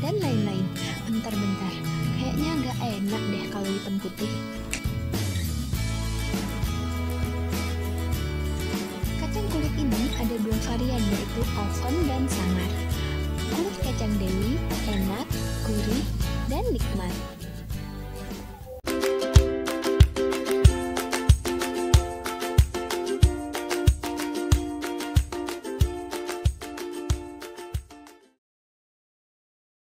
dan lain-lain. Bentar-bentar, kayaknya nggak enak deh kalau hitam putih. Kacang kulit ini ada 2 varian, yaitu oven dan sangar. Kulit kacang dewi enak, gurih, dan nikmat.